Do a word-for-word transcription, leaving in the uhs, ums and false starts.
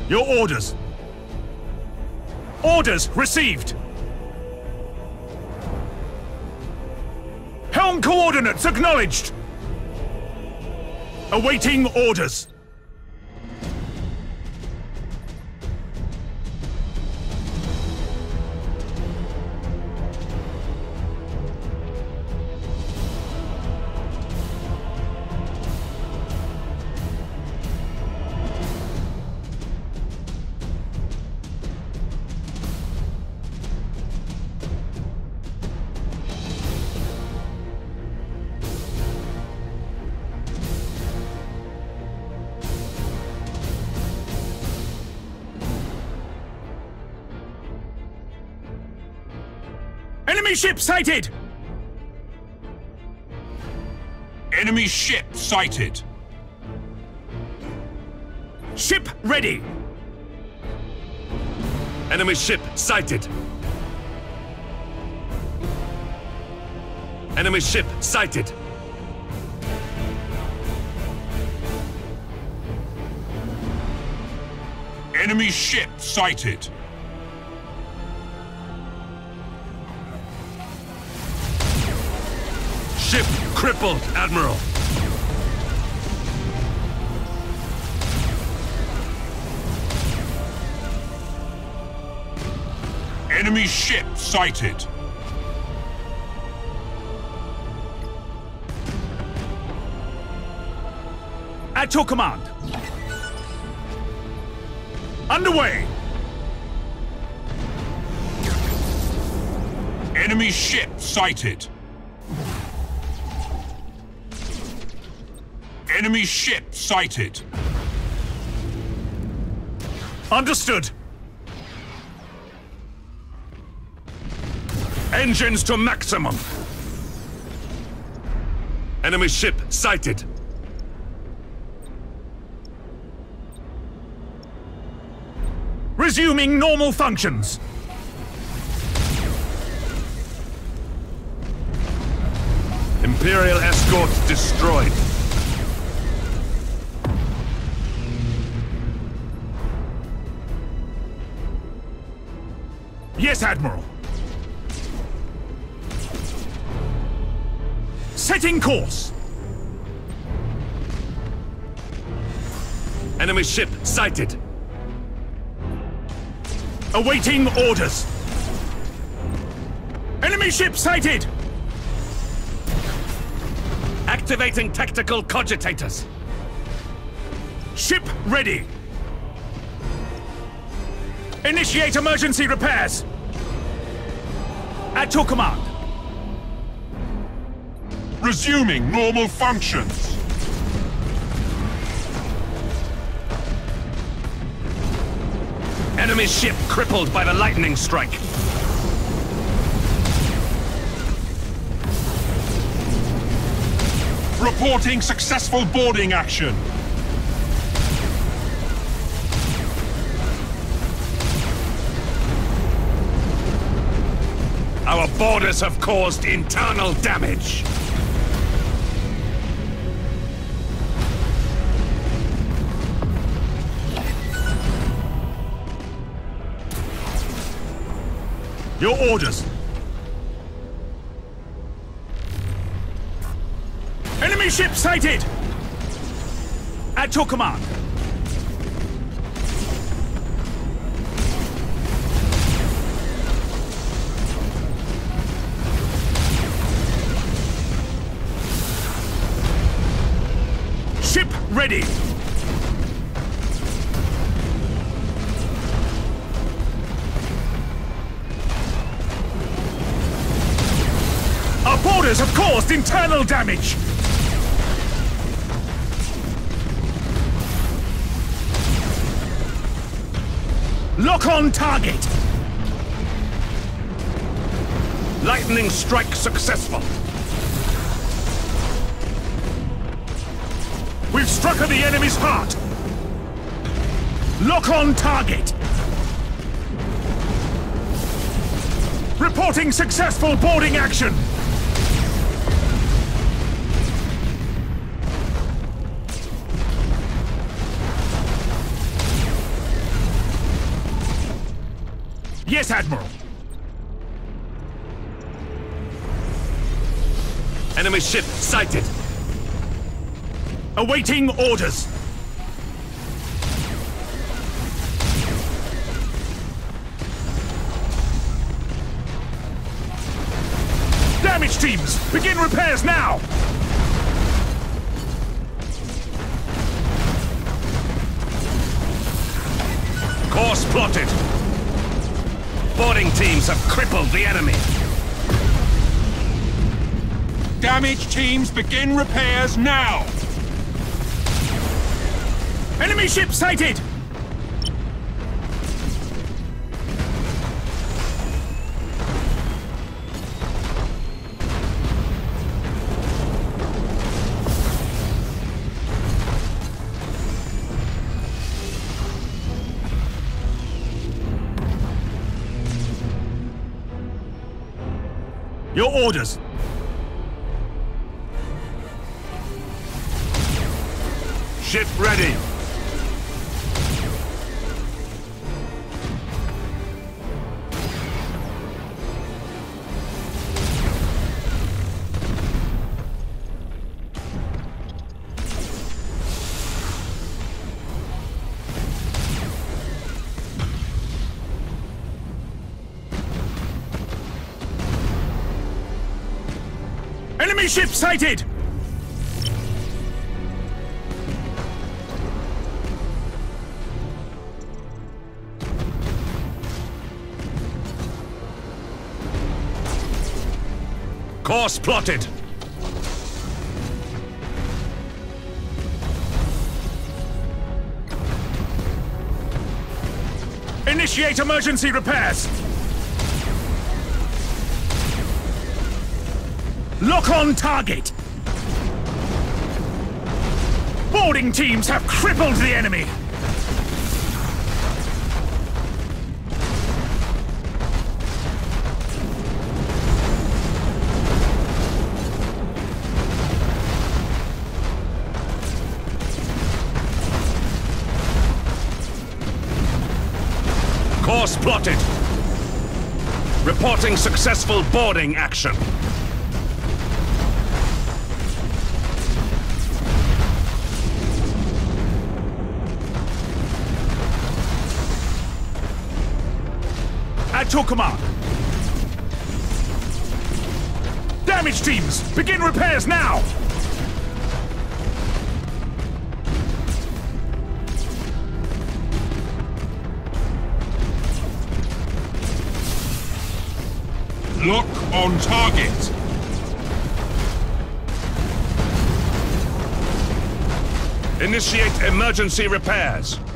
Your orders. Orders received. Helm coordinates acknowledged. Awaiting orders. Enemy ship sighted! Enemy ship sighted. Ship ready! Enemy ship sighted. Enemy ship sighted. Enemy ship sighted. Ship crippled, Admiral. Enemy ship sighted. At your command. Underway. Enemy ship sighted. Enemy ship sighted. Understood. Engines to maximum. Enemy ship sighted. Resuming normal functions. Imperial escort destroyed. Yes, Admiral. Setting course. Enemy ship sighted. Awaiting orders. Enemy ship sighted! Activating tactical cogitators. Ship ready. Initiate emergency repairs. At your command. Resuming normal functions. Enemy ship crippled by the lightning strike. Reporting successful boarding action. Our boarders have caused internal damage. Your orders. Enemy ship sighted! At your command. Ship ready! Our boarders have caused internal damage! Lock on target! Lightning strike successful. We've struck at the enemy's heart! Lock on target! Reporting successful boarding action! Yes, Admiral. Enemy ship sighted. Awaiting orders. Damage teams, begin repairs now! Course plotted. Boarding teams have crippled the enemy. Damage teams begin repairs now! Enemy ship sighted! Your orders. Ship ready. Enemy ship sighted! Course plotted. Initiate emergency repairs! Lock on target! Boarding teams have crippled the enemy! Course plotted. Reporting successful boarding action. At your command. Damage teams, begin repairs now! Look on target. Initiate emergency repairs.